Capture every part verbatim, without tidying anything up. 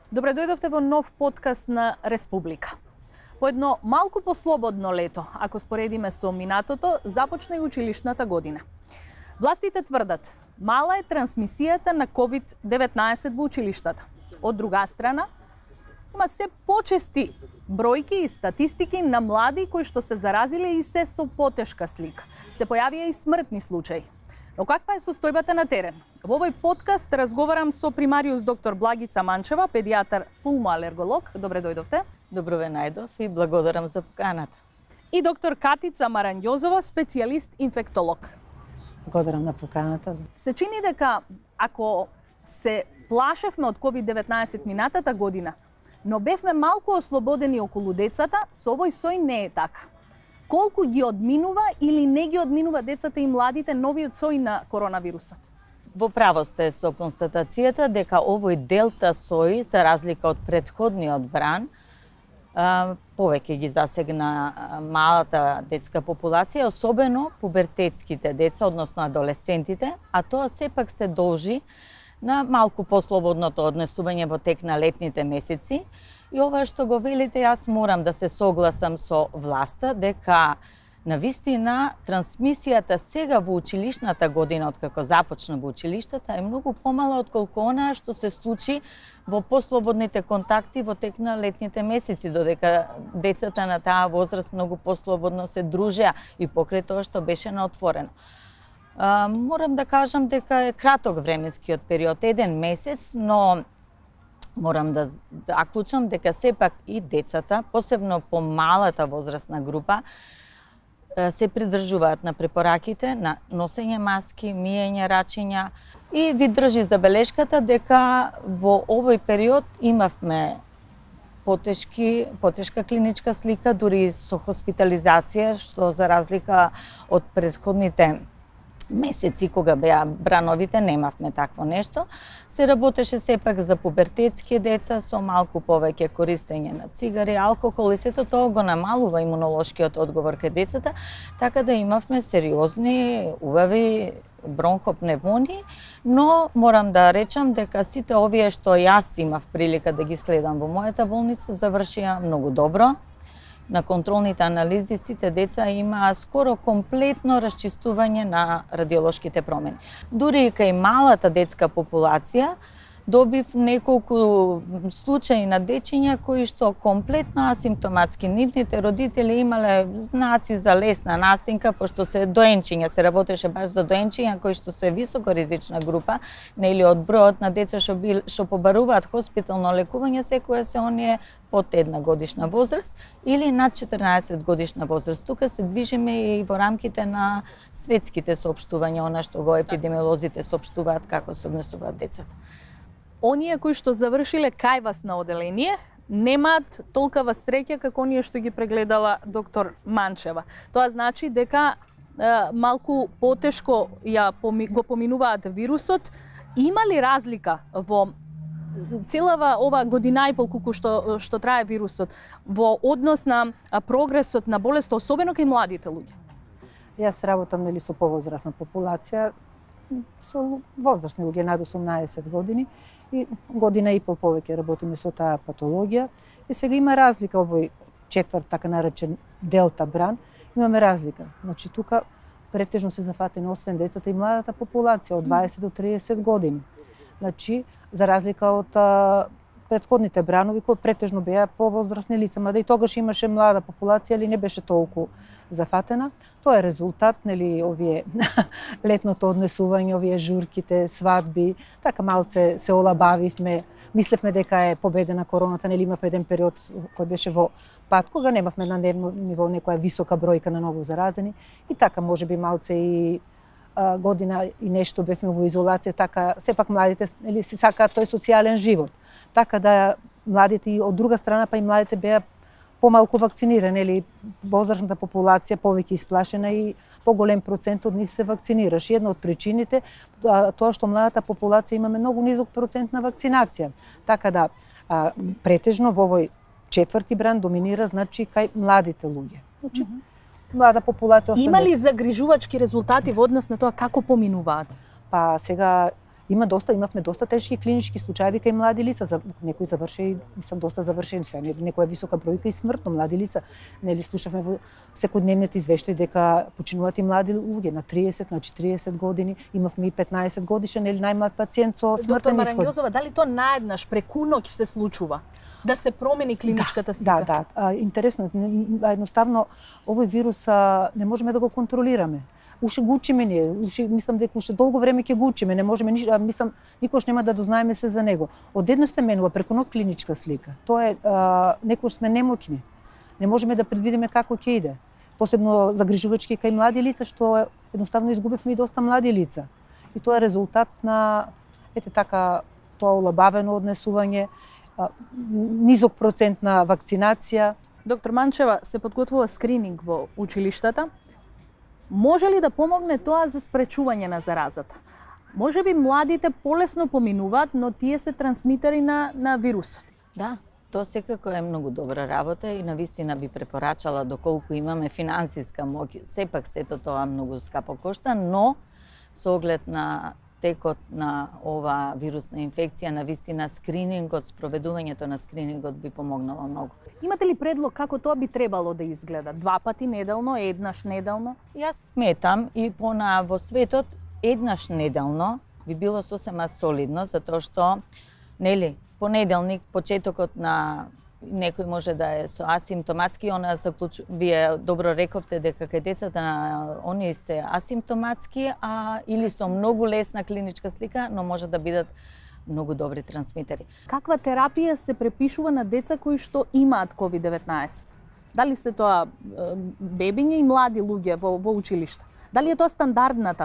Добре дојдовте во нов подкаст на Республика. По едно малку послободно лето, ако споредиме со минатото, започна и училишната година. Властите тврдат, мала е трансмисијата на ковид деветнаесет во училиштата. Од друга страна, има се почести бројки и статистики на млади кои што се заразиле и се со потешка слика. Се појавија и смртни случаи. Но каква е состојбата на терен? Во овој подкаст разговарам со примариус доктор Благица Манчева, педијатар пулмоалерголог. Добре дојдовте. Добро ве најдов и благодарам за поканата. И доктор Катица Маранјозова, специјалист инфектолог. Благодарам на поканата. Се чини дека ако се плашевме од ковид деветнаесет минатата година, но бевме малку ослободени околу децата, со овој сој не е така. Колку ги одминува или не ги одминува децата и младите новиот сој на коронавирусот? Во право сте со констатацијата дека овој делта сој, за разлика од претходниот бран, повеќе ги засегна малата детска популација, особено пубертетските деца, односно адолесцентите, а тоа сепак се должи на малку послободното однесување во тек на летните месеци. И ова што го велите, јас морам да се согласам со власта дека на вистина трансмисијата сега во училишната година, откако започна во училиштата, е многу помала отколку онаа што се случи во послободните контакти во тек на летните месеци, додека децата на таа возраст многу послободно се дружеа и покрај тоа што беше на отворено. А, морам да кажам дека е краток временскиот период, еден месец, но морам да заклучам дека сепак и децата, посебно по малата возрастна група, се придржуваат на препораките на носење маски, миење рачиња и ви држи забелешката дека во овој период имавме потешки, потешка клиничка слика, дури со хоспитализација, што за разлика од претходните месеци кога беа брановите, немавме такво нешто. Се работеше сепак за пубертетски деца со малку повеќе користење на цигари, алкохол и сето тоа го намалува имунолошкиот одговор кај децата, така да имавме сериозни, убави бронхопневмонии, но морам да речам дека сите овие што јас имав прилика да ги следам во мојата болница завршија многу добро. На контролните анализи сите деца имаа скоро комплетно расчистување на радиолошките промени. Дури и кај малата детска популација добив неколку случаи на дечиња кои што комплетно асимптоматски. Нивните родители имале знаци за лесна настинка, пошто се доенчиња, се работеше баш за доенчиња кои што се високоризична група, нели од бројот на деца што бил, што побаруваат хоспитално лекување, секоја се оние под една годишна возраст или над четрнаесет годишна возраст. Тука се движиме и во рамките на светските соопштувања, она што го епидемиолозите соопштуваат како се однесуваат децата. Оние кои што завршиле кај вас на оделение немаат толкава среќа како оние што ги прегледала доктор Манчева. Тоа значи дека е, малку потешко ја поми, го поминуваат вирусот. Има ли разлика во целава ова година и пол колку што што трае вирусот во однос на прогресот на болест, особено кај младите луѓе? Јас работам нели со повозрасна популација, со возрастни луѓе над осумнаесет години и година и пол повеќе работиме со таа патологија. И сега има разлика овој четврт, така наречен делта бран, имаме разлика. Значи тука претежно се зафатени освен децата и младата популација од дваесет до триесет години. Значи за разлика од а, претходните бранови кои претежно беа повозрастни лица, мада и тогаш имаше млада популација, али не беше толку зафатена. Тоа е резултат, нели, овие летното однесување, овие журките, свадби, така малце се олабавивме. Мислевме дека е победена короната, нели имавме еден период кој беше во пат, кога немавме на дневно ниво некоја висока бројка на ново заразени и така можеби малце и а, година и нешто бевме во изолација, така сепак младите нели си сакаат тој социјален живот. Така да младите и од друга страна па и младите беа помалку вакцинирани, или возрастната популација повеќе исплашена и поголем процент од нив се вакцинираш. Една од причините тоа што младата популација имаме многу низок процент на вакцинација. Така да а, претежно во овој четврти бран доминира значи кај младите луѓе. Значи, mm -hmm. млада популација. Има ли загрижувачки резултати во однос на тоа како поминуваат? Па сега Има доста, имавме доста тешки клинички случаи кај млади лица, за некои заврши, мислам доста завршени се, некоја висока бројка и смртно млади лица. Нели слушавме во секојдневните извештаи дека починуваат и млади луѓе на триесет, на четириесет години, имавме и петнаесет годишен или најмлад пациент со смртен Доктор ишход. Маранѓозова, дали то наеднаш преку ноќ се случува? Да се промени клиничката слика? Да, да, а, интересно, едноставно овој вирус а, не можеме да го контролираме. Уште го учиме ние, уште, мислам дека уште долго време ќе го учиме, не можеме ништо, мислам никош нема да дознаеме се за него. Одеднаш се менува преку ноќ клиничка слика. Тоа е а, некош сме немоќни. Не можеме да предвидиме како ќе иде. Посебно загрижувачки кај млади лица, што едноставно изгубивме и доста млади лица. И тоа е резултат на ете така тоа олабавено однесување, а, низок процент на вакцинација. Доктор Манчева, се подготвува скрининг во училиштата. Може ли да помогне тоа за спречување на заразата? Може би младите полесно поминуваат, но тие се трансмитери на, на вирусот. Да, тоа секако е многу добра работа и навистина би препорачала доколку имаме финансиска моќ. Сепак сето тоа многу скапо кошта, но со оглед на текот на ова вирусна инфекција, навистина скринингот, спроведувањето на скринингот би помогнало многу. Имате ли предлог како тоа би требало да изгледа? Два пати неделно, еднаш неделно? Јас сметам и пона во светот еднаш неделно би било сосема солидно, затоа што нели понеделник почетокот на некој може да е со асимптоматски, она заклучу... вие добро рековте дека кај децата на оние се асимптоматски, а или со многу лесна клиничка слика, но може да бидат многу добри трансмитери. Каква терапија се препишува на деца кои што имаат ковид деветнаесет? Дали се тоа бебиња и млади луѓе во, во училиште? Дали е тоа стандардната?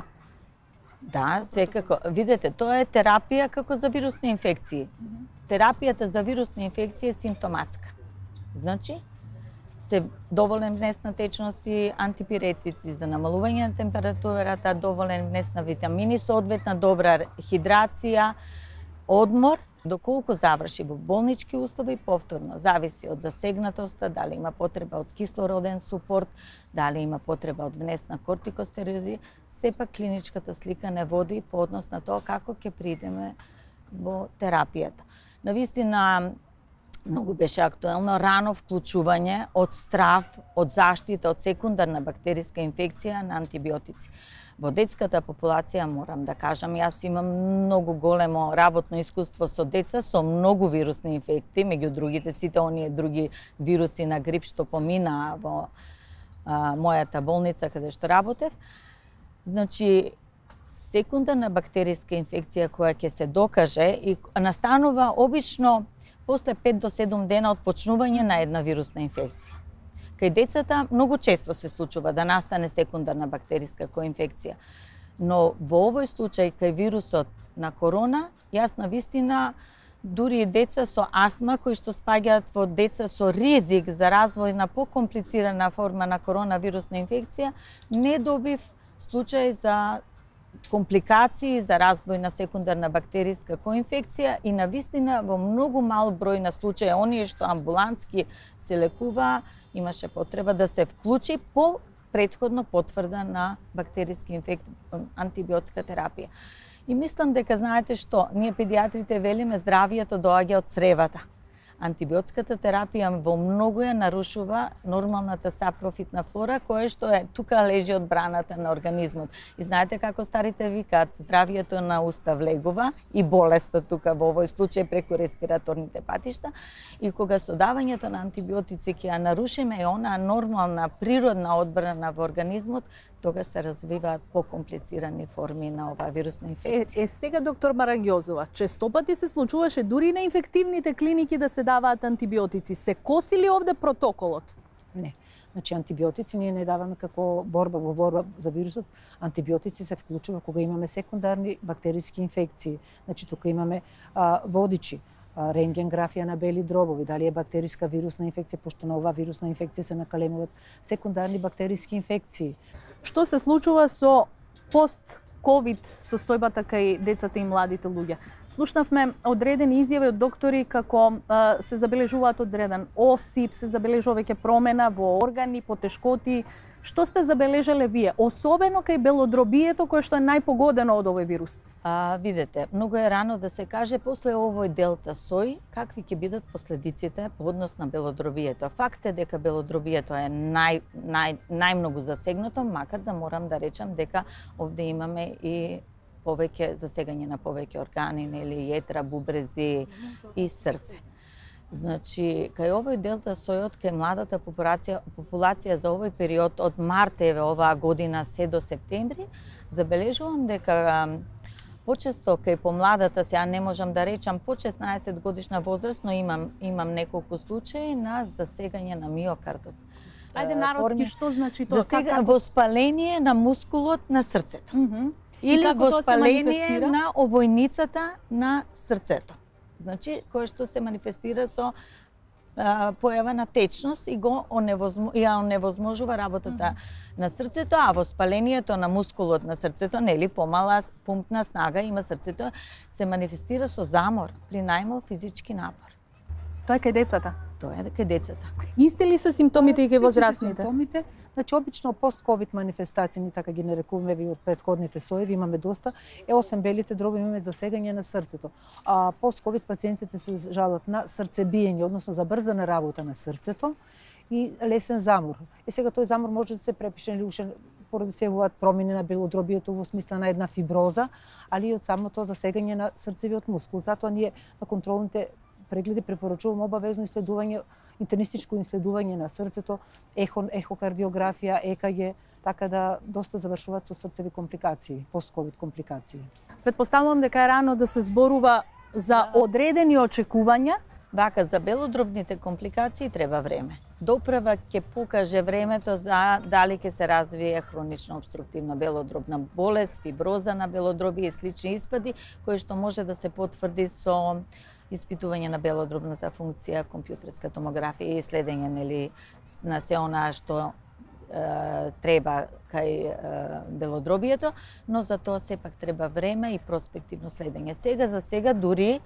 Да, секако. Видете, тоа е терапија како за вирусни инфекции. Терапијата за вирусни инфекции е симптоматска. Значи, се доволен внес на течности, антипирецици за намалување на температурата, доволен внес на витамини, соодветна добра хидрација, одмор, доколку заврши во болнички услови, повторно зависи од засегнатоста, дали има потреба од кислороден супорт, дали има потреба од внес на кортикостероиди, сепак клиничката слика не води по однос на тоа како ќе придеме во терапијата. Навистина, многу беше актуелно рано вклучување од страв, од заштита, од секундарна бактериска инфекција на антибиотици. Во детската популација, морам да кажам, јас имам многу големо работно искуство со деца со многу вирусни инфекти, меѓу другите сите оние други вируси на грип што поминаа во а, мојата болница каде што работев. Значи, секундарна бактериска инфекција која ќе се докаже и настанува обично после пет до седум дена од почнување на една вирусна инфекција. Кај децата многу често се случува да настане секундарна бактериска коинфекција, но во овој случај кај вирусот на корона, јас навистина дури и деца со астма кои што спаѓаат во деца со ризик за развој на покомплицирана форма на коронавирусна инфекција, не добив случај за компликации за развој на секундарна бактериска коинфекција и навистина во многу мал број на случаи оние што амбулантски се лекуваа, имаше потреба да се вклучи по претходно потврда на бактериски инфект, антибиотска терапија. И мислам дека знаете што, ние педиатрите велиме здравието доаѓа од цревата. Антибиотската терапија во многу ја нарушува нормалната сапрофитна флора, која што е тука лежи од браната на организмот. И знаете како старите викаат, здравието на уста влегува и болеста тука во овој случај преку респираторните патишта. И кога со давањето на антибиотици ќе ја нарушиме и онаа нормална природна одбрана во организмот, тогаш се развиваат покомплицирани форми на оваа вирусна инфекција. Е, е сега, доктор Маранѓозова, честопати се случуваше дури на инфективните клиники да се даваат антибиотици. Се коси ли овде протоколот? Не. Значи, антибиотици ние не даваме како борба во борба за вирусот. Антибиотици се вклучува кога имаме секундарни бактериски инфекции. Значи, тука имаме а, водичи, рентгенграфија на бели дробови, дали е бактериска вирусна инфекција, пошто на оваа вирусна инфекција се накалемуваат секундарни бактериски инфекции. Што се случува со пост-ковид состојбата кај децата и младите луѓе? Слушнавме одредени изјави од доктори како а, се забележуваат одреден осип, се забележува веќе промена во органи, потешкоти. Што сте забележале вие, особено кај белодробието кое што е најпогодено од овој вирус? А, видете, многу е рано да се каже после овој делта сој какви ќе бидат последиците по однос на белодробието. Факт е дека белодробието е нај, нај, најмногу засегнато, макар да морам да речам дека овде имаме и повеќе засегање на повеќе органи, нели јетра, бубрези и срце. Значи, кај овој делта сојот, кај младата популација, популација за овој период од март еве оваа година се до септември, забележувам дека почесто кај помладата, сега не можам да речам по шеснаесет годишна возраст, но имам имам неколку случаи на засегање на миокардот. Ајде народски, што значи тоа? Засега, воспаление на мускулот на срцето. Mm -hmm. Или воспаление на овојницата на срцето. Значи, кое што се манифестира со а, појава на течност и го оневозмо, ја оневозможува работата mm -hmm. на срцето, а воспалението на мускулот на срцето, нели помала пумпна снага има срцето, се манифестира со замор при најмал физички напор. Тоа е кај децата? Тоа е кај децата. Исти ли се симптомите и кај возрастните? Симптомите, значи обично пост-ковид манифестации, ни така ги нарекуваме ви од претходните соеви, имаме доста, е освен белите дроби имаме засегање на срцето. А пост-ковид пациентите се жалат на срцебиење, односно забрзана работа на срцето и лесен замор. И сега тој замор може да се препише или уште поради се овој промени на белодробието во смисла на една фиброза, али и од самото засегање на срцевиот мускул. Затоа ние на контролните прегледи препорачувам обавезно исследување, интернистичко исследување на срцето, ехо, ехокардиографија, е ка ге, така да доста завршуваат со срцеви компликации, пост-ковид компликации. Предпоставувам дека е рано да се зборува за одредени очекувања. Вака, за белодробните компликации треба време. Допрва ќе покаже времето за дали ќе се развие хронична обструктивна белодробна болест, фиброза на белодроби и слични испади, кои што може да се потврди со испитување на белодробната функција, компјутерска томографија и следење нели на се она што е, треба кај е, белодробието, но за тоа сепак треба време и проспективно следење. Сега за сега дури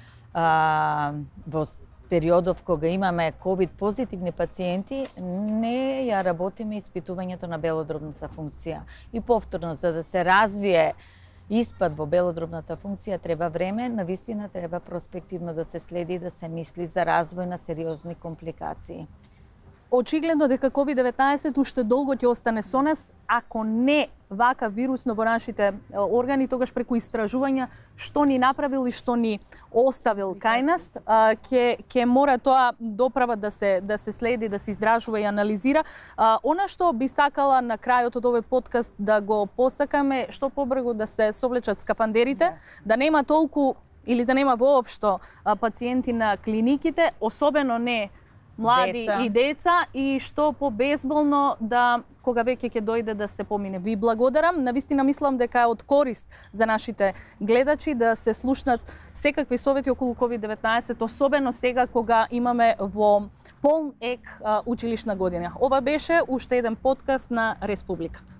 а, во периодов кога имаме ковид позитивни пациенти, не ја работиме испитувањето на белодробната функција. И повторно, за да се развие испад во белодробната функција треба време, навистина треба проспективно да се следи и да се мисли за развој на сериозни компликации. Очигледно дека ковид деветнаесет уште долго ќе остане со нас, ако не вака вирусно во нашите органи, тогаш преку истражувања што ни направил и што ни оставил кај нас, ќе ќе мора тоа доправа да се да се следи, да се издржува и анализира. Она што би сакала на крајот од овој подкаст да го посакаме, што побрзо да се совлечат скафандерите, да, да нема толку или да нема воопшто пациенти на клиниките, особено не млади деца. И деца, и што побезболно да кога веќе ќе дојде да се помине. Ви благодарам, навистина мислам дека е од корист за нашите гледачи да се слушнат секакви совети околу ковид деветнаесет, особено сега кога имаме во полн ек училишна година. Ова беше уште еден подкаст на Республика.